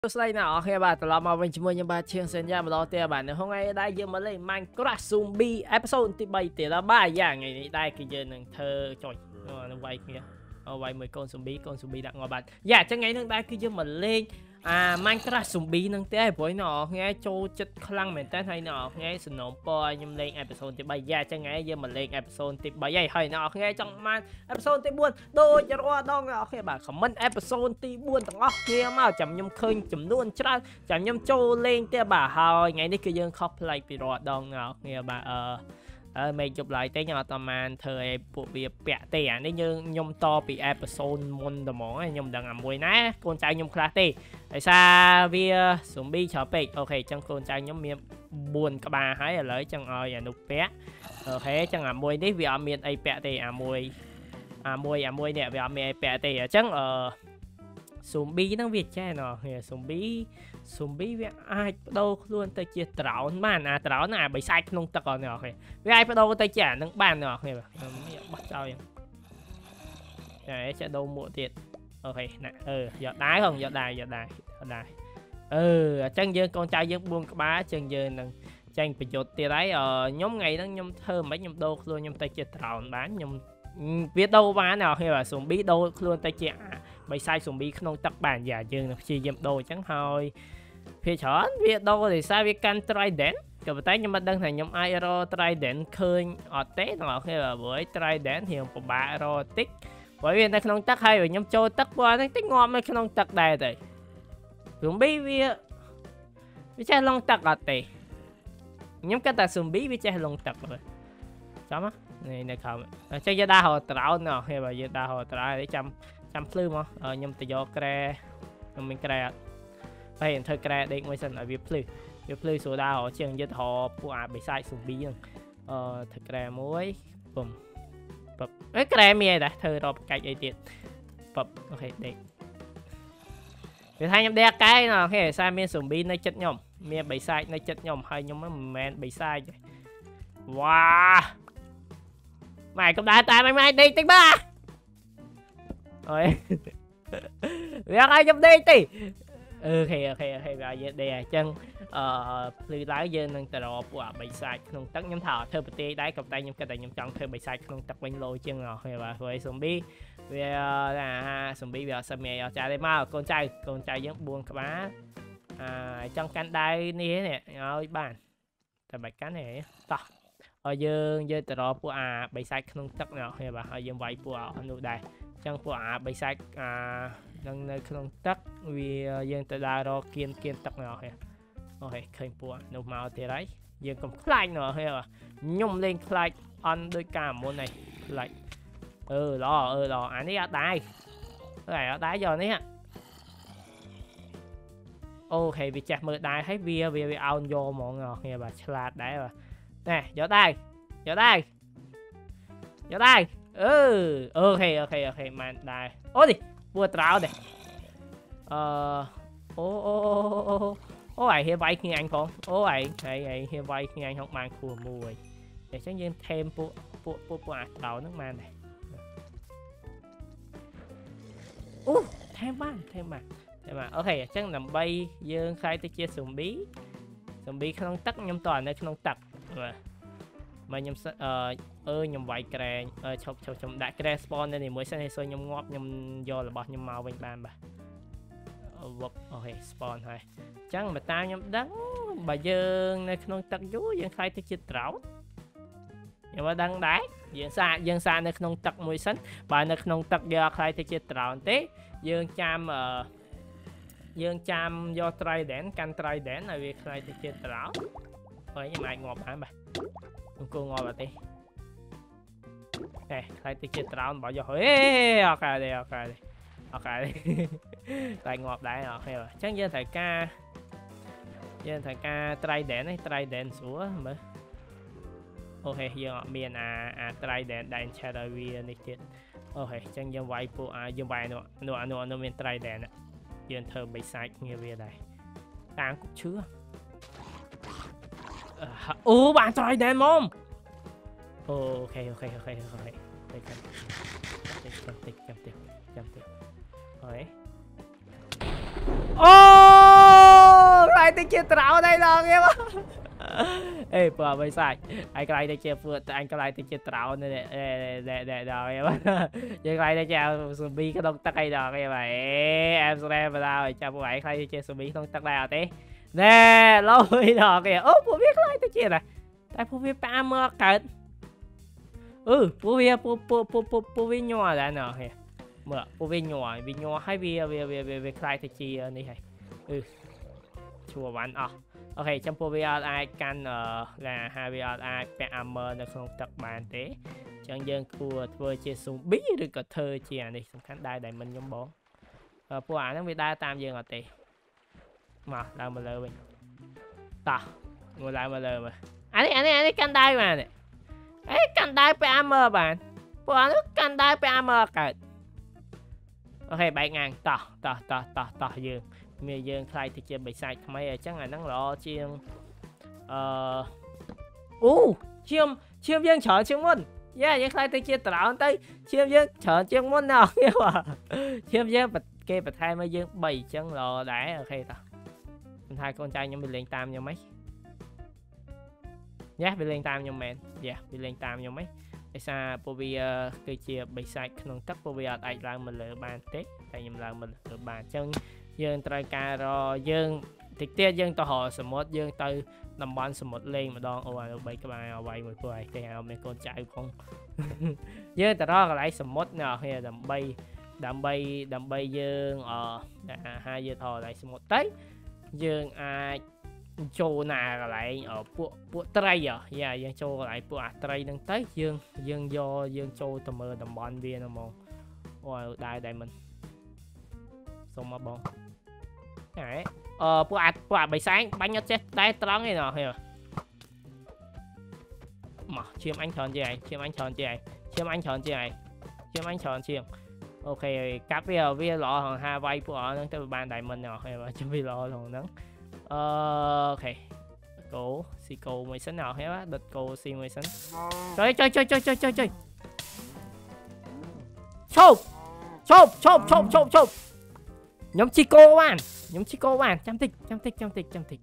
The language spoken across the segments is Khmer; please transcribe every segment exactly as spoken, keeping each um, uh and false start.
ស្ដីណាអរគ្នាបាទត្រឡប់មកវិញជាមួយខ្ញុំបាទឈៀងសេនយ៉ាម្ដងទៀតបាទនៅថ្ងៃនេះយើងមកលេង Minecraft Zombie episode ទី3ទៀតបាទយ៉ាងថ្ងៃនេះដែរគឺយើងនឹងធ្វើចុចនៅវាយគ្នាវាយមួយកូន zombie កូន zombie ដាក់ងាប់បាទយ៉ាអញ្ចឹងថ្ងៃនេះដែរគឺយើងមកលេងអា Minecraft Zombie នឹងទេព្រោះអ្នកនរគ្នាចូលចិត្តខ្លាំងមែនតើហើយអ្នកនរគ្នាสนំពរឲ្យខ្ញុំលេង episode ទី3យ៉ាអញ្ចឹងថ្ងៃយើងមកលេង episode ទី3ហើយហើយអ្នកនរគ្នាចង់បាន episode ទី4ដូចរាល់ដងអ្នកនរគ្នាបាទ comment episode ទី4ទាំងអស់គ្នាមកចាំខ្ញុំឃើញចំនួនច្រើនចាំខ្ញុំចូលលេងទៀតបាទហើយថ្ងៃនេះគឺយើងខុសប្លែកពីរាល់ដងអ្នកនរគ្នាបាទអឺអឺមេជប់ឡើយទេខ្ញុំអត់តាមធ្វើឲ្យពួកវាពាក់ទេអានេះយើងខ្ញុំតពី episode មុនតែហ្មងខ្ញុំមិនដឹងអាមួយណាកូនចៅខ្ញុំខ្លះទេដោយសារវា zombie ច្រើនពេកអូខេអញ្ចឹងកូនចៅខ្ញុំមាន4ក្បាលហើយឥឡូវចឹងឲ្យអានោះពាក់អូខេអញ្ចឹងអាមួយនេះវាអត់មានអីពាក់ទេអាមួយអាមួយអាមួយនេះវាអត់មានអីពាក់ទេអញ្ចឹងអឺ zombie ហ្នឹងវាចេះណោះ zombie zombie វាអាចបដូរខ្លួនទៅជាត្រោនបានអាត្រោនអាបិសាចក្នុងទឹកអស់នេះអូខេវាអាចបដូរទៅជាអានឹងបានណោះអូខេខ្ញុំបោះចោលតែចេះដូរមួកទៀតអូខេណាអឺយកដែរហងយកដែរយកដែរយកដែរអឺអញ្ចឹងយើងកូនចៅយើង4ក្បាលអញ្ចឹងយើងនឹងចាញ់ប្រយុទ្ធទៀតហើយខ្ញុំថ្ងៃហ្នឹងខ្ញុំធ្វើមិនខ្ញុំដូរខ្លួនខ្ញុំទៅជាត្រោនបានខ្ញុំវាដូរបានណោះគេបាទ zombie ដូរខ្លួនទៅជាបិសាច zombie ក្នុងទឹកបានយ៉ាយើងនឹងព្យាយាមដូរអញ្ចឹងហើយភាគច្រើនវាដូរដោយសារវាកាន់ trident ក៏ប៉ុន្តែខ្ញុំមិនដឹងថាខ្ញុំអាចរក trident ឃើញអត់ទេបងប្អូនបាទព្រោះ trident រៀងពិបាករកតិចព្រោះវានៅក្នុងទឹកហើយខ្ញុំចូលទឹកព្រោះហ្នឹងតិចងាប់នៅក្នុងទឹកដែរទៅ zombie វាវាចេះលងទឹកអត់ទេខ្ញុំគិតថា zombie វាចេះលងទឹកមើលចាំនេះនៅខាងអញ្ចឹងយើងដាក់ហៅត្រោនណោះគេបើយើងដាក់ហៅត្រោនឲ្យចាំចាំភ្លឺមកខ្ញុំទៅយកក្រែខ្ញុំមានក្រែអត់ហើយធ្វើក្រែដេកមួយសិនឲ្យវាភ្លឺវាភ្លឺសូដាហៅជាងយើងទៅហៅពួកអាបិសាច zombie ហ្នឹងអឺធ្វើក្រែមួយពុំពុបអេក្រែមានដែរធ្វើរកកាច់អីទៀតពុបអូខេដេកវាថាខ្ញុំដេកកែណោះគេសារមាន zombie នៅចិត្តខ្ញុំមានបិសាចនៅចិត្តខ្ញុំហើយខ្ញុំមិនមែនបិសាចទេវ៉ាម៉ែកុំដើរតាមម៉ែដេកតិចបាទអូយវាឲ្យខ្ញុំដេកតិចអូខេអូខេអូខេវាយើងដេកអញ្ចឹងអឺភ្លឺឡើងយើងនឹងទៅរកពួកអាបិសាចក្នុងទឹកខ្ញុំថាធ្វើប្រទេសដែរក៏តែខ្ញុំគិតថាខ្ញុំចង់ធ្វើបិសាចក្នុងទឹកវិញលោជាងអស់ហើយបាទព្រោះ zombie វាអា zombie វាអត់ស្មានអត់ចាទេមកកូនចៅកូនចៅយើង4ក្បាលអាចង់កាន់ដៃនេះនេះឲ្យបានតែមិនកាន់ទេតោះឲ្យយើងយើងទៅរកពួកអាបិសាចក្នុងទឹកណោះហើយបាទហើយយើងវាយពួកអានោះដែរអញ្ចឹងពួកអាបិសាចអានឹងនៅក្នុងទឹកវាយើងទៅដើររកគៀនគៀនទឹកណោះហើយអូខេឃើញពួកនោះមកទៀតហើយយើងកុំខ្លាចណោះហើយខ្ញុំលេងខ្លាចអន់ដោយការមុននេះខ្លាចអឺល្អអឺល្អអានេះអត់ដែរអឺអត់ដែរយកនេះអូខេវាចេះមើលដែរហើយវាវាវាអោនយកហ្មងណោះគ្នាបាទឆ្លាតដែរបាទណែយកដែរយកដែរយកដែរអឺអូខេអូខេអូខេបានដែរអូនេះពួរត្រោដែរអឺអូអូអូអូឯងហៀវាយគ្នាអញផងអូឯងឯងឯងហៀវាយគ្នាអញហុកបានខួរមួយអញ្ចឹងយើងថែមពួកពួកពួកពួកអាត្រោហ្នឹងបានដែរអូថែមបានថែមបានតែបាទអូខេអញ្ចឹងដើម្បីយើងខ្លាយទៅជា zombie zombie ក្នុងទឹកខ្ញុំតើនៅក្នុងទឹកបាទមកខ្ញុំអឺអឺខ្ញុំវាយក្រែងអឺឈប់ឈប់ខ្ញុំដាក់ក្រែ spawn នៅនេះមួយសិនឲ្យខ្ញុំងាប់ខ្ញុំយករបស់ខ្ញុំមកវិញបានបាទវឹបអូខេ spawn ហើយអញ្ចឹងបើតាមខ្ញុំដឹងបើយើងនៅក្នុងទឹកយូរយើងខ្លាយទៅជាត្រោតខ្ញុំមិនដឹងដែរយើងសាកយើងសាកនៅក្នុងទឹកមួយសិនបើនៅក្នុងទឹកយើងខ្លាយទៅជាត្រោតទេយើងចាំអឺយើងចាំយក trident កាន់ trident ឲ្យវាខ្លាយទៅជាត្រោតហើយខ្ញុំអាចងាប់បានបាទអង្គងាប់អត់ទេតែខ្លាយទៅជាត្រោនរបស់យកហេអត់កើតទេអត់កើតទេអត់កើតទេតែងាប់ដែរអត់ឃើញអញ្ចឹងយើងត្រូវការយើងត្រូវការ trident នេះ trident ស្រួលមើលអូខេយើងអត់មានអាអា trident ដែល enchant ឲ្យវានេះទៀតអូខេអញ្ចឹងយើងវាយពួកអាយើងវាយនោះនោះអានោះមាន trident យើងធ្វើបិសាចគ្នាវាដែរតាមគុកឈឺអូបាន trident មកអូខេអូខេអូខេអូខេតិចតិចតិចតិចចាំតិចចាំតិចហើយអូទៅជាត្រោនហើយឡងគេមកអេបើមិនសាច់ឯងខ្លាយទៅជាពួកអញខ្លាយទៅជាត្រោននេះដល់គេមកយើងខ្លាយទៅជាស៊ូប៊ីក្នុងទឹកអីដល់គេមកអេអែមស្រែបដល់ចាំពួកឯងខ្លាយទៅជាស៊ូប៊ីក្នុងទឹកដែរអត់ទេណែឡូយដល់គេអូពួកវាខ្លាយទៅជាដែរតែពួកវាប៉ាមើលកើតអឺពួកវាពួកពួកពួកពួកវាញ័រដែរណោះហេមើលពួកវាញ័រវាញ័រហើយវាវាវាវាខ្លាយទៅជានេះហើយអឺឈ្មោះវ៉ាន់អស់អូខេចាំពួកវាអត់អាចកាន់ឡាហើយវាអត់អាចពាក់ armor នៅក្នុងទឹកបានទេអញ្ចឹងយើងគួរធ្វើជា zombie ឬក៏ធ្វើជាអានេះសំខាន់ដែរដែលមិនខ្ញុំបងពួកអាហ្នឹងវាដើរតាមយើងអត់ទេមកឡើងមកលើវិញតោះមកឡើងមកលើមើលអានេះអានេះអានេះកាន់ដៃបានទេអេកាន់ដៃពាក់ armor បានពួកអានោះកាន់ដៃពាក់ armor កើតអូខេបែកងាងតោះតោះតោះតោះតោះយើងមានយើងខ្លាយទៅជាបិសាចថ្មីអញ្ចឹងអាហ្នឹងល្អជាងអឺអូឈាមឈាមយើងច្រើនជាងមុនយ៉ាយើងខ្លាយទៅជាត្រោនទៅឈាមយើងច្រើនជាងមុនណាឈាមយើងគេបន្ថែមឲ្យយើងបីអញ្ចឹងល្អដែរអូខេតោះមិនថាកូនចៅខ្ញុំវាលេងតាមខ្ញុំហីយ៉ាវាលេងតាមខ្ញុំមែនយ៉ាវាលេងតាមខ្ញុំហីដោយសារពួកវាគឺជាបិសាចក្នុងទឹកពួកវាអត់អាចឡើងមកលើបានទេតែខ្ញុំឡើងមកលើបានអញ្ចឹងយើងត្រូវការរយើងតិចទៀតយើងទៅរកសមុទ្រយើងទៅតំបន់សមុទ្រលេងម្ដងអូអាបីក្បាលអវ័យមួយពួកឯងទេអត់មានកូនចៅផងយើងទៅរកកន្លែងសមុទ្រណោះគ្នាដើម្បីដើម្បីដើម្បីយើងអហាយើងទៅកន្លែងសមុទ្រទៅយើងអាចចូលណាកន្លែងពួកពួកត្រីយ៉ាយើងចូលកន្លែងពួកអាត្រីហ្នឹងទៅយើងយើងយកយើងចូលទៅមើលតំបន់វាហ្នឹងហ្មងអូដែរដែរមិនសុំមកបងហ៎អឺពួកអាពួកអាបិសាចបាញ់អត់ចេះដែរត្រង់ទេណោះហេមកឈាមអញច្រើនជាងឯងឈាមអញច្រើនជាងឯងឈាមអញច្រើនជាងឯងឈាមអញច្រើនជាងអូខេកាប់វាវាល្អហងហាវាយពួកអស់ហ្នឹងទៅបានដែរមិនណោះហេជិះវាល្អក្នុងហ្នឹងអឺអូខេគោស៊ីគោមួយសិនណោះហេដុតគោស៊ីមួយសិនចុយចុយចុយចុយចុយចុយចុយឈប់ឈប់ឈប់ឈប់ឈប់ឈប់ខ្ញុំជីគោបានខ្ញុំជីគោបានចាំតិចចាំតិចចាំតិចចាំតិច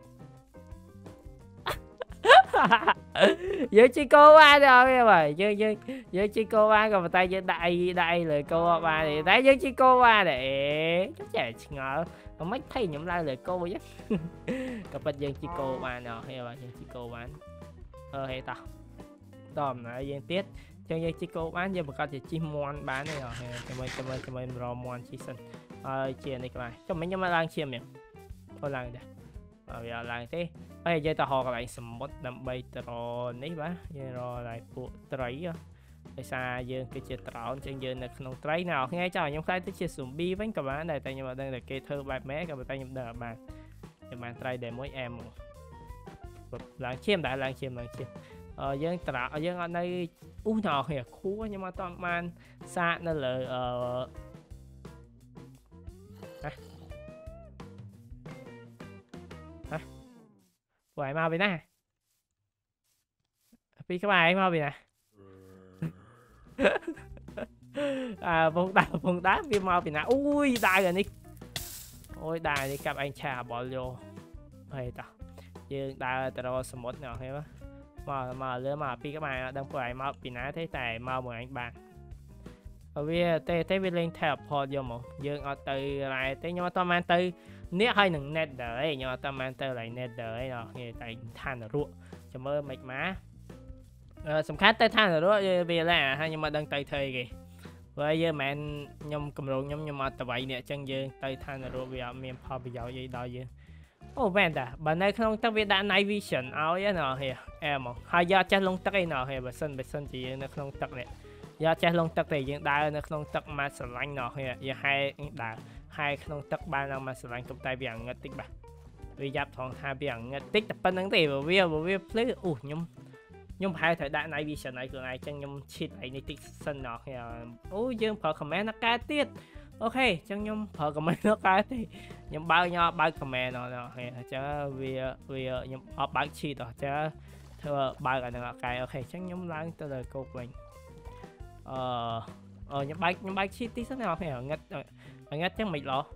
យើងជីគោបានដល់គេបើយើងយើងយើងជីគោបានក៏ប៉ុន្តែយើងដាក់អីដាក់អីលើគោអត់បានទេតែយើងជីគោបានទេចេះឆ្ងល់មិនភ័យខ្ញុំឡើងលើគោវិញក៏ប៉ុន្តែយើងជីគោបានដល់គេបើយើងជីគោបានអឺហេតោះតោះណាយើងទៀតចឹងយើងជីគោបានយើងប្រកាសជាជីមន់បានទេហ៎ជាមួយជាមួយជាមួយរមមន់ជីសិនហើយជានេះខ្លះចាំមិញខ្ញុំមកឡើងឈាមនេះអូឡើងដែរមកវាឡើងទេហើយយើងទៅហៅកន្លែងសមុទ្រដើម្បីទៅរនេះបាទយើងរកកន្លែងពួកត្រីដោយសារយើងគឺជាត្រោនចឹងយើងនៅក្នុងត្រីណាអរថ្ងៃចោលខ្ញុំខ្លាចទៅជាស៊ូប៊ីវិញក៏បានដែរតែខ្ញុំអត់ដឹងថាគេធ្វើបែបម៉េចក៏ប៉ុន្តែខ្ញុំដឹងអត់បានខ្ញុំបានត្រីដែលមួយអែមឡើងឈាមដែរឡើងឈាមឡើងឈាមអឺយើងត្រោយើងអត់នៅអ៊ូណោះគ្នាខួរខ្ញុំអត់បានសាកនៅលើអឺពួកឯងមកពីណាពីក្បាលឯងមកពីណាអើពងដាពងដាវាមកពីណាអូយដាវអានេះអូយដាវនេះកាប់ឯងឆាបលយកហើយតោះយើងដើរទៅរកសមុទ្រណោះឃើញមកមកលើមកពីក្បាលដឹងពួកឯងមកពីណាទេតែមកមួយឯងបានវាទេទេវាលេង teleport យកមកយើងអត់ទៅរ៉ែទេខ្ញុំអត់តបានទៅនេះហើយនឹង nether ឯងខ្ញុំអត់តបានទៅឡើយ nether ឯងគេតែឋាននរកចាំមើលមិនម៉ាអឺសំខាន់ទៅឋាននរកវាឡាហើយខ្ញុំអត់ដឹងទៅធ្វើគេព្រោះយើងមិនមែនខ្ញុំកម្រងខ្ញុំខ្ញុំអត់ទៅវាយនេះអញ្ចឹងយើងទៅឋាននរកវាអត់មានផលប្រយោជន៍អីដល់យើងអូមែនតាបើនៅក្នុងទឹកវាដាក់ night vision ឲ្យណោះហេអែមកហើយយកចេះលងទឹកឯណោះហេបើសិនបើសិនជាយើងនៅក្នុងទឹកនេះយកចេះលងទឹកទេយើងដើរនៅក្នុងទឹកមកស្រឡាញ់ណោះហេយើងហែដើរហែក្នុងទឹកបានដល់មកស្រឡាញ់ទុកតែវាងឹតតិចបាទវាយ៉ាប់ថងថាវាងឹតតិចតែប៉ុណ្្នឹងទេបើវាបើវាភ្លឺអូខ្ញុំខ្ញុំប្រហែលត្រូវដាក់ night vision ឲ្យខ្លួនឯងចឹងខ្ញុំឈីតឯនេះតិចសិនណោះអូយើងប្រើ command ណាកែទៀតអូខេចឹងខ្ញុំប្រើ command ណាកែទេខ្ញុំបើកខ្ញុំបើក command ណោះហេអញ្ចឹងវាវាខ្ញុំអត់បើកឈីតអញ្ចឹងធ្វើបើកអានឹងកែអូខេចឹងខ្ញុំឡើងទៅលើគោកវិញអឺអឺខ្ញុំបើកខ្ញុំបើកឈីតតិចសិនណោះហេងឹតងឹតចឹងមិនឡោ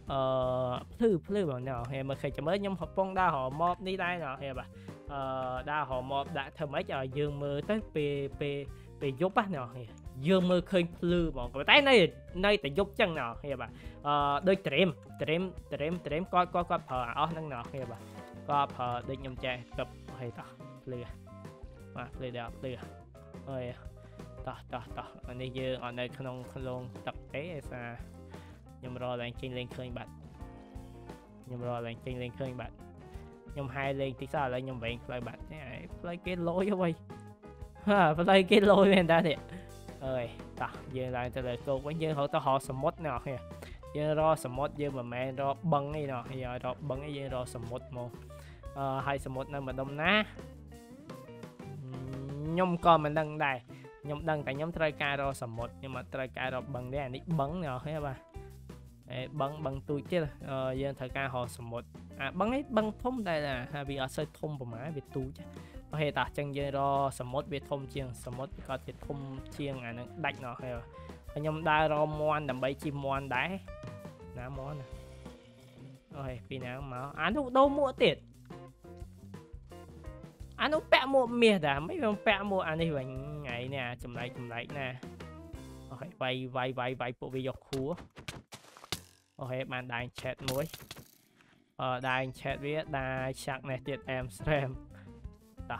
អឺភ្លឺភ្លឺបងណោះហើយមើលឃើញចាំមើលខ្ញុំកំពុងដើររមបនេះដែរណោះហើយបាទអឺដើររមបដាក់ធ្វើម៉េចឲ្យយើងមើលទៅពេលពេលពេលយប់ណាហើយយើងមើលឃើញភ្លឺបងក៏តែនៅនៅតែយប់ចឹងណោះហើយបាទអឺដូចត្រេមត្រេមត្រេមត្រេមគាត់គាត់គាត់ប្រើអស់ហ្នឹងណោះហើយបាទគាត់ប្រើដូចខ្ញុំចេះគប់ហើយតោះភ្លឺបាទភ្លឺដល់ភ្លឺអើយតោះតោះតោះអានេះយើងអត់នៅក្នុងក្នុងទឹកទេឯសារខ្ញុំរកឡើងចេញលេងឃើញបាត់ខ្ញុំរកឡើងចេញលេងឃើញបាត់ខ្ញុំហែលេងតិចសោះឥឡូវខ្ញុំវែងផ្លូវបាត់នេះផ្លូវគេលយអ្វីហាផ្លូវគេលយមែនតានេះអើយតោះយើងឡើងទៅលើគោកវិញយើងហៅទៅរកសមុទ្រណោះយើងរកសមុទ្រយើងមិនមែនរកបឹងទេណោះយើងរកបឹងទេយើងរកសមុទ្រមកអឺហើយសមុទ្រនៅម្ដុំណាខ្ញុំក៏មិនដឹងដែរខ្ញុំដឹងតែខ្ញុំត្រូវការរកសមុទ្រខ្ញុំអត់ត្រូវការរកបឹងទេអានេះបឹងណោះហ៎បាទអេបឹងបឹងទូចទៀតយើងត្រូវការរកសមុទ្រអាបឹងនេះបឹងធំតែវាអត់សូវធំប្រហែលវាទូចអូខេតោះចឹងយើងរកសមុទ្រវាធំជាងសមុទ្រក៏វាធំជាងអានឹងដាច់ណោះហើយខ្ញុំដើររកមាន់ដើម្បីជិះមាន់ដែរណាមាន់អូខេពីណាមកអានោះដូរមួកទៀតអានោះពាក់មួកមាសដែរមិនខ្ញុំពាក់មួកអានេះវិញថ្ងៃនេះចម្លែកចម្លែកណាអូខេវាយវាយវាយវាយពួកវាយកខួរអូខេបានដែរឆេតមួយអឺដែរឆេតវាដែរឆាក់នេះទៀតអែមស្រែមតោះ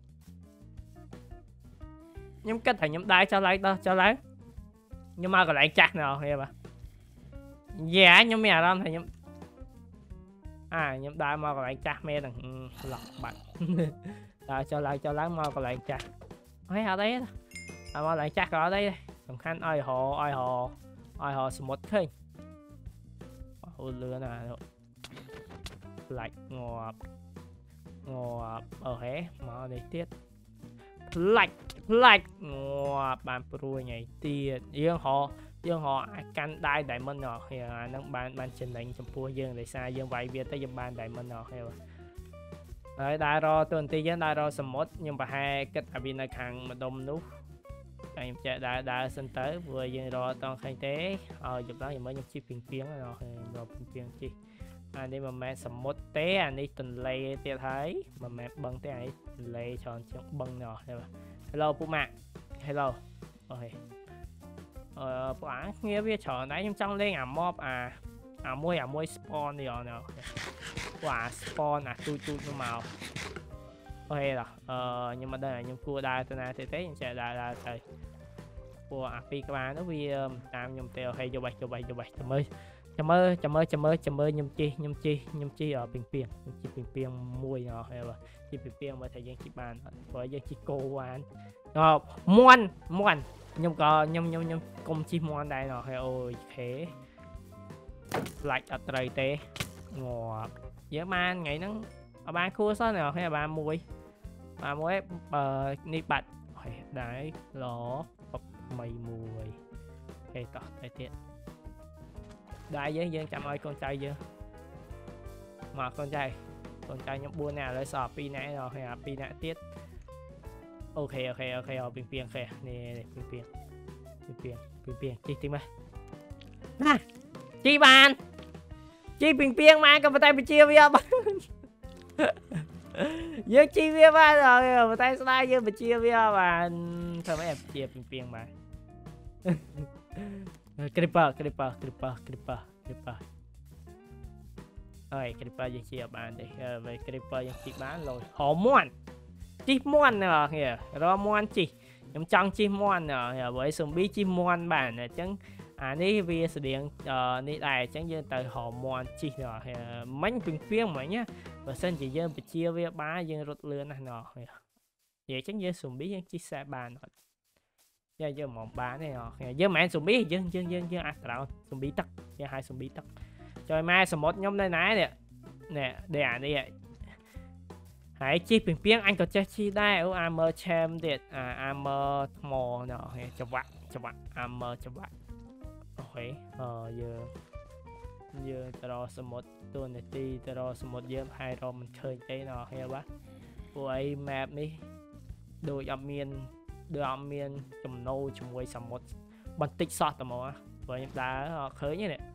ខ្ញុំគិតថាខ្ញុំដែរចុះឡើងដោះចុះឡើងខ្ញុំមកកន្លែងចាស់ណោះហេបាទយ៉ាខ្ញុំមានអារម្មណ៍ថាខ្ញុំអាខ្ញុំដើរមកកន្លែងចាស់មែនហ្នឹងឡោះបាត់ដើរចុះឡើងចុះឡើងមកកន្លែងចាស់ហើយអត់ទេមកកន្លែងចាស់ក៏អត់ទេសំខាន់ឲ្យរឲ្យរឲ្យរសមុទ្រឃើញអូលឿនណាស់ផ្លាច់ងាប់ងាប់អូខេមកនេះទៀតផ្លាច់ផ្លាច់ងាប់បានព្រួយថ្ងៃទៀតយើងរយើងរអាចកាន់ដៃ diamond ណោះអាហ្នឹងបានបានចំណេញចំពោះយើងដោយសារយើងវាយវាទៅយើងបាន diamond ណោះហើយដែររទៅបន្តិចយើងដែររសមុទ្រខ្ញុំប្រហែលគិតថាវានៅខាងម្ដុំនោះតែខ្ញុំចេះដើរដើរសិនទៅព្រោះយើងរតង់ឃើញទេឲ្យយប់ឡើងខ្ញុំមើលខ្ញុំជិះពីងពីងណោះខ្ញុំរកពីងពីងជិះអានេះមិនមែនសមុទ្រទេអានេះទន្លេទៀតហើយមិនមែនបឹងទេអានេះទន្លេច្រើនជាងបឹងណោះទេបាទ Hello ពូម៉ាក់ Hello អូខេអឺពួកអាគ្នាវាច្រើនដែរខ្ញុំចង់លេងអាម៉បអាអាមួយអាមួយ spawn នេះអត់ពួកអា spawn អាទូទូនោះមកអូខេដល់អឺខ្ញុំមិនដឹងខ្ញុំគួរដើរទៅណាទេទេខ្ញុំចេះដើរដើរទៅពួកអាពីរក្បាលនោះវាតាមខ្ញុំទេអូខេយកបាច់យកបាច់យកបាច់ចាំមើលចាំមើលចាំមើលចាំមើលចាំមើលខ្ញុំជិះខ្ញុំជិះខ្ញុំជិះពីងពីងខ្ញុំជិះពីងពីងមួយអស់ហើយបាទជិះពីងពីងមើលថាយើងជិះបានអត់ព្រោះយើងជិះគោបានអឺមាន់មាន់ខ្ញុំក៏ខ្ញុំខ្ញុំខ្ញុំកុំជិះមាន់ដែរណោះហើយអូខេផ្លាច់អត់ត្រូវទេងាប់យើងបានថ្ងៃហ្នឹងអត់បានគួរសោះណោះហើយបានមួយបានមួយបើនេះបាត់ហើយដែរឡពុកមីមួយហេតោះទៅទៀតដែរយើងយើងចាំឲ្យកូនចៅយើងមកកូនចៅកូនចៅខ្ញុំបួននាក់ឥឡូវសល់ពីរនាក់ហើយហើយពីរនាក់ទៀតអូខេអូខេអូខេពីងពីងអូខេនេះពីងពីងពីងពីងពីងពីងជីទីមកណាជីបានជីពីងពីងមកក៏តែបញ្ជាវាបានយើងជីវាបានហើយតែស្ដាយយើងបញ្ជាវាបានធ្វើម៉េចបញ្ជាពីងពីងមក creeper creeper creeper creeper creeper អើយ creeper យើងជាបានទេហើយ creeper យើងជីបានលយហៅមាន់ជីមាន់ណាគ្នារកមាន់ជីខ្ញុំចង់ជីមាន់ហើយបើ zombie ជីមាន់បានអញ្ចឹងអានេះវាស្តៀងនេះដែរអញ្ចឹងយើងទៅរកមាន់ជីមិញពីងពីងមិញណាបើសិនជាយើងបញ្ជាវាបានយើងរត់លឿនណាស់ណោះនិយាយអញ្ចឹងយើង zombie យើងជីខ្សែបានអត់យើងយើងមកបានទេយើងមិនមែន zombie យើងយើងយើងយើងអាស្រោ zombie ទឹកយើងហៅ zombie ទឹកចុយម៉ែសមុទ្រខ្ញុំនៅណានេះនេះđâyអានេះហើយជីពីងពីងអញក៏ចេះជីដែរអូ armor cham ទៀតអា armor ថ្មណោះច្បាក់ច្បាក់ armor ច្បាក់អូខេអឺយើងយើងទៅរកសមុទ្រទូនាទីទៅរកសមុទ្រយើងហើយរកមិនឃើញទេណោះហេបាទពួកអី map នេះដូចអត់មានដូចអត់មានចំណូលជាមួយសមុទ្របន្តិចសោះតែមកព្រោះខ្ញុំដើរអត់ឃើញទេ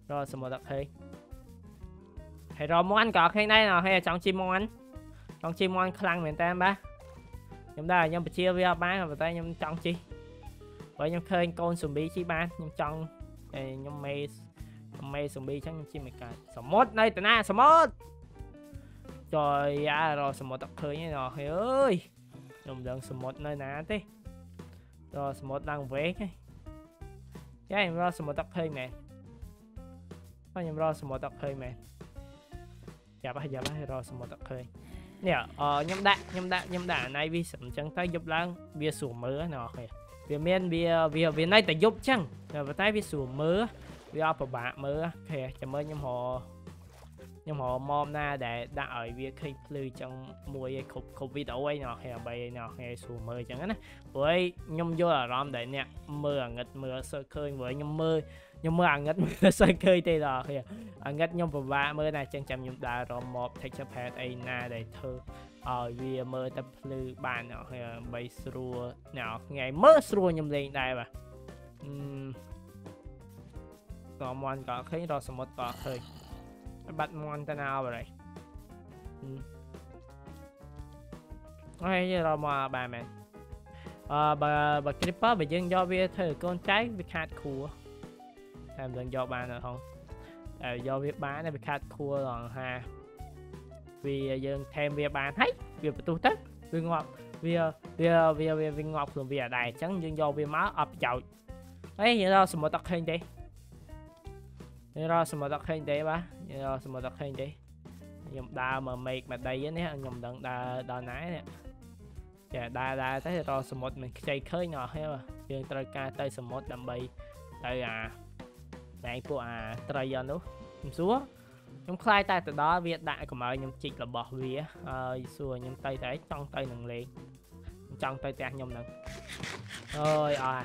rồi số một tập khơi hay rồi món ăn có khi này nào hay là trong chim món ăn trong chim món ăn khăn miền Tây ba chúng ta nhâm chia với bán và tay nhâm trong chi với nhâm khơi con zombie chi ban nhâm trong nhâm mê mê zombie chắc nhâm chi mày cả số một đây từ na số một trời à rồi số một tập khơi như nào hay ơi nhâm đừng số một nơi nào thế rồi số một đang về cái cái em rồi số một tập khơi mẹ em rồi số một tập khơi mẹ dạ bác dạ bác rồi số một tập khơi nè ờ nhâm đạn nhâm đạn nhâm đạn này vì sẵn chẳng tay giúp lang bia sủa mớ nào kìa vì miền vì vì vì này tại giúp chăng và tay vì sủa mớ vì ở bả mớ kìa chả mơ nhâm họ nhâm họ mom na để đã ở việc khi lư trong mùa cục cục video ấy nào kìa bây nào kìa sủa mớ chẳng á với nhâm vô là rom để nè mưa nghịch mưa sơ khơi với nhâm mưa nhâm mưa nghịch mưa sơ khơi tê rồi kìa nghịch nhâm vào bả mưa này chẳng chăm nhâm đã rom một take up head ấy na để thơ ở vì mơ tập lư bàn nào hay bay xua nào ngày mơ xua nhầm lên đây mà có món có khi đó sẽ một có hơi bắt món ta nào vào đây hay là mà bà mẹ bà bà clipper bị dân do việc thử con trái việc hạt cua làm đừng do bà nữa không do việc bán này việc hạt cua rồi ha vì dân thêm việc bán thấy việc tu tất vì ngọt vì vì vì vì vì ngọt rồi vì ở đây chẳng dân do vì máu ập chậu ấy vậy đó sự một tập hình đi vậy đó sự một tập hình đi ba vậy đó sự một tập hình đi nhầm đa mà mệt mà đây á nhé nhầm đằng đa đa nái nè dạ đa đa tới rồi sự một mình chơi khơi nhỏ hay mà dân trai ca tới sự một đầm bay tới à này của à trai giờ nữa xuống nhóm khai tay từ đó viết đại của mọi nhóm chích là bỏ vía ơi xua nhóm tay tới trong tay nâng liền trong tay tẹt nhóm nâng ơi à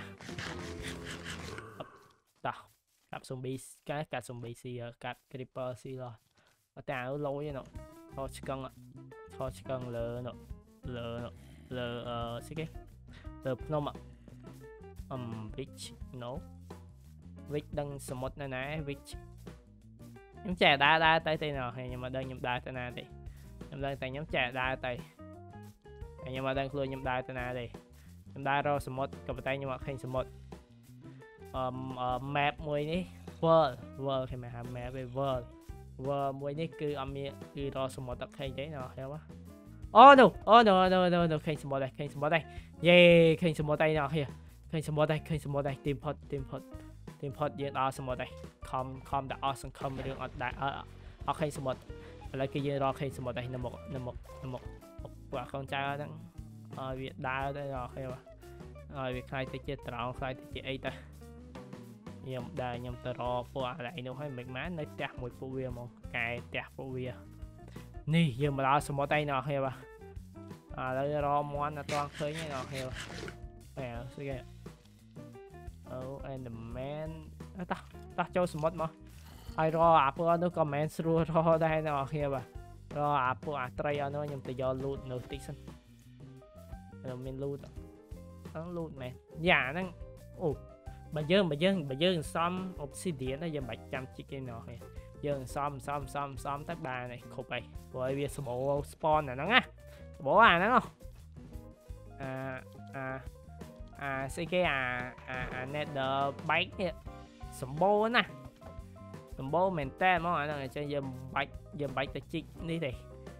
tao cặp zombie cái cặp zombie xì cặp creeper xì rồi ở tao lôi nó thôi chỉ cần thôi chỉ cần lờ nó lờ lờ ờ xí cái lờ nó mà um bitch no bitch đang số một này này bitch nhóm trẻ đa đa tay tay nào hay nhưng mà đây nhóm đa tay nào đi nhóm đây tay nhóm trẻ đa tay nhưng mà đang luôn nhóm đa tay nào đi nhóm đa rồi số một cầm tay nhưng mà không số một um, uh, map mùi ní world world thì mày làm map về world world mùi ní cứ âm như cứ rồi số một tập hay giấy nào hiểu quá oh no oh no no no no không số một đây không số một đây yeah không số một đây nào kìa không số một đây không số một đây team pot team pot team pot dương đó số một đây com com đã awesome com đường ở đại ở ở khay số một lại kia dương đó khay số một đây là một là một là một quả con trai đang ở việt đa đây rồi khay mà rồi việc khai tới chơi trò khai tới chơi ấy ta nhầm đời nhầm tờ rò qua lại nó hay mình má nó chặt một phụ bia một cài chặt phụ bia nì giờ mà đó số một tay nào hay mà à đây rò món là toàn khơi như nào hay mà nè suy oh and the man ta ta cho số một mà ai rò áp qua nó comment rồi rò đây nào hay mà rò áp qua tray nó nhầm từ do loot notification rồi mình loot nó loot mẹ dạ nó ồ bà dương bà dương bà dương xóm obsidian nó giờ bảy trăm chiếc cái nọ này dương xóm xóm xóm xóm tới ba này khổ vậy rồi bây giờ bộ spawn này nó á bố à nó không à à à cái cái à à à nether bike nè sầm bô nè sầm bô mình tên món này cho giờ bike giờ bike tới chiếc đi đi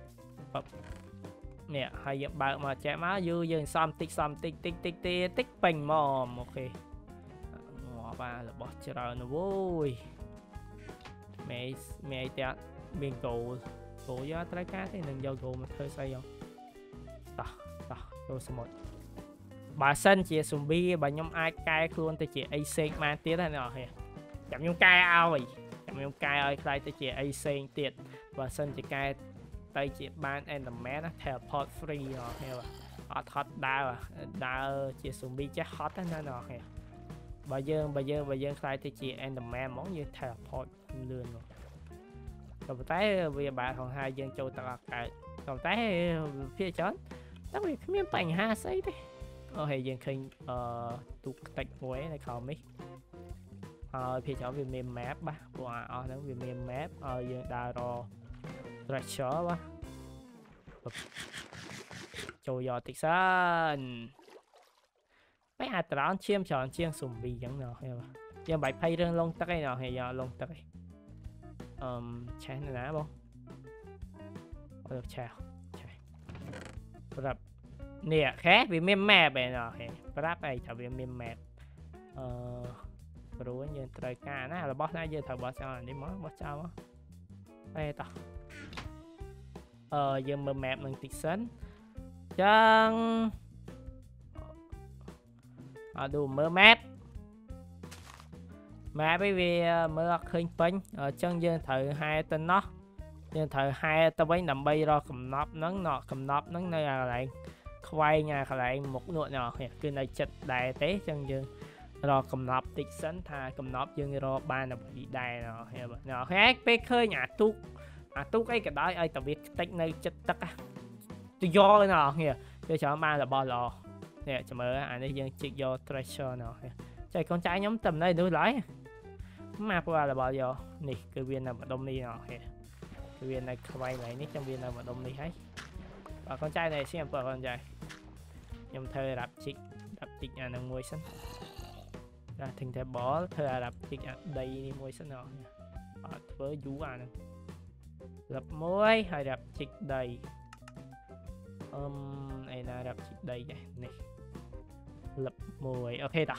nè hai giờ bạn mà chạy má dư dương xóm tích xóm tích tích tích tích tích bình mồm ok ba là bỏ chờ nó vui mẹ mẹ cha miền cổ cổ do trái cá thì đừng do cổ mà thôi sao không ta ta tôi số một bà sân chị zombie bà nhóm ai cai luôn tới chị ac man tiết hay nào hả chậm nhóm cai ao rồi chậm nhóm cai ơi lại tới chị ac tiệt bà sân chị cai tay chị ban enderman teleport free rồi hả hot hot đa đa chị zombie chắc hot thế nào hả bà dương bà dương bà dương khai tới chị enderman món như teleport lươn rồi còn tới vì bà còn hai dân châu tạc cả còn tới phía chón đặc biệt miếng bánh ha xây đấy ở hệ dân khinh ờ tụ tạch muối này không mấy ờ phía chỗ vì mềm map ba qua ở nó vì mềm map ờ dương đa ro treasure ba chui vào tích sơn mấy hạt đó chiêm tròn chiên sùng bì chẳng nào hay mà giờ bảy phay rương lông tắc cái nào hay giờ lông tắc cái um trái này ná không được chào rập nè khác vì mềm map này nọ hay rap này chào vì mềm map ờ rồi như trời ca nó là boss này giờ thằng boss sao đi món boss sao á đây ta ờ giờ mềm map mình tích sến chân ở đủ mơ map mà bởi vì mơ khơi pin ở chân dương thử hai tên nó dương thử hai tao với nằm bay ra cầm nắp nắng nọ cầm nắp nắng nơi là lại quay nhà lại một nụ nhỏ cái này chật đại tế chân dương rồi cầm nắp tích sến tha cầm nắp dương rồi ba là bị đài nọ hay vậy nọ khác bé khơi nhà tu à tu cái cái đó ai tao biết tích nơi chất tất á tôi do nọ kìa tôi chọn ba là bo lò nè cho mơ anh ấy dân chiếc vô treasure nào chạy con trai nhóm tầm đây đuổi lái mà qua là bao giờ nè cái viên nào mà đông đi nào cái viên này quay lại nít trong viên nào mà đông đi hết và con trai này xem vợ con trai nhầm thơ đạp chiếc đạp chiếc nhà năng môi xanh ra thình thể bỏ thơ đạp chiếc đây đi môi xanh nào với chú à nè lập môi hay đạp chiếc đầy um, này là đạp chiếc đầy này lập mùi ok đó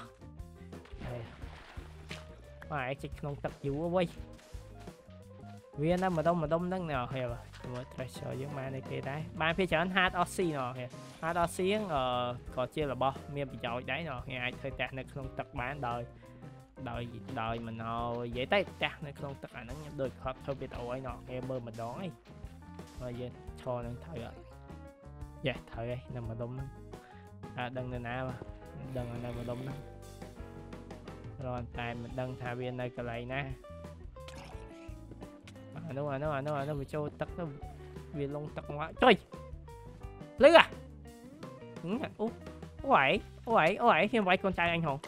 phải chỉ không tập vụ quay viên đó mà đông mà đông nâng nào hiểu rồi treasure giống mà này kia đấy ba phía trên hát oxy nào hát oxy ờ còn chia là bo miền bị chọi đấy nào ngày thời trạng này không tập bán đời đời đời mình nó dễ tay chắc này không tất cả nó được hợp thôi bị tội nó em mơ mình đón ấy rồi giờ cho nó thời rồi dạ thời đây nằm mà đông à đừng này nào mà đừng ở đây mà đông lắm rồi tại mình đăng thả viên đây cái này nè à, đúng rồi đúng rồi đúng rồi nó bị trôi tắt nó viên lông tắt quá trời lưới à ú ủi ủi ủi khi vậy con trai anh hồn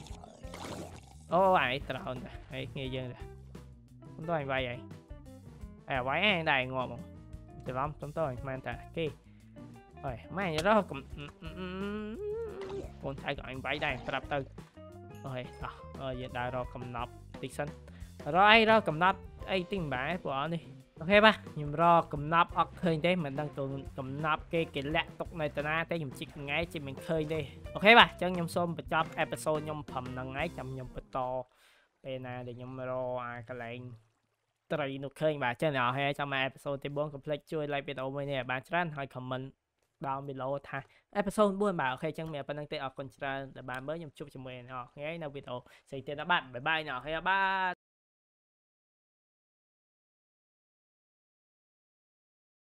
ủi tao đây nghe dân rồi chúng tôi anh vậy vậy à quái anh đây ngon không từ lắm chúng tôi mang ta kia rồi mấy anh đó cũng con trai của anh vậy đây tập từ rồi rồi giờ đại rồi cầm nắp tích xanh rồi ai đó cầm nắp ai tin bả của đi ok ba nhưng rồi cầm nắp ốc khơi thế mình đang tụi cầm nắp cái cái lẹ tục này tao na tới nhầm chỉ ngay chỉ mình khơi đi ok ba chân nhom xôm và chop episode nhom phẩm năng ấy chậm nhom to bên này để nhom rồi à cái lệnh tùy nó khơi bà chân nào hay trong episode tiếp bốn complete chui like video mới nè bạn trăn hay comment down below tha episode buôn bảo khi chân mẹ bạn đang tê ở con trăn để bạn mới nhầm chụp cho mình nghe nào video sẽ tên là bạn bye bye nào hay ba